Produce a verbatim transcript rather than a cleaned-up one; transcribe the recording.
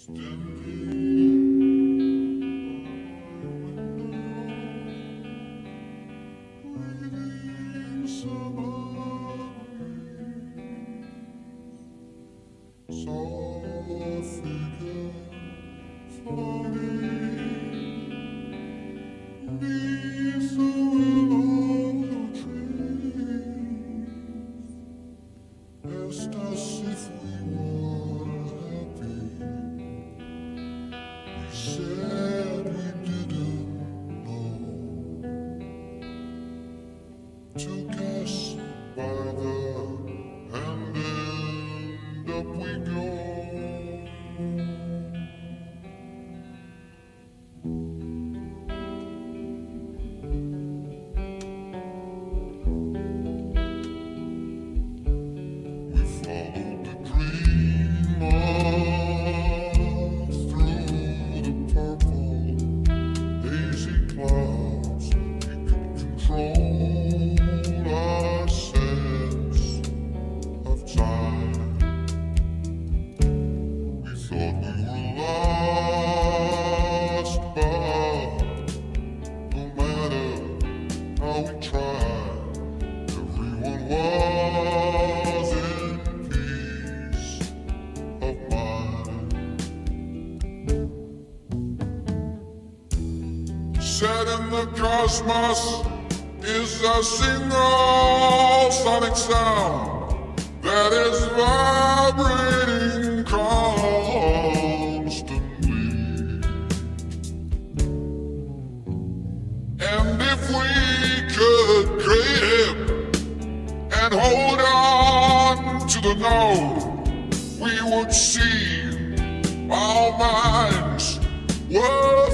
Took us by the hand and up we go. We followed the dreamer through the purple hazy clouds. We could control our sense of time. We thought we were lost, but no matter how we tried, everyone was in peace of mind. Set in the cosmos is a single sonic sound that is vibrating constantly. And if we could grip and hold on to the node, we would see our minds were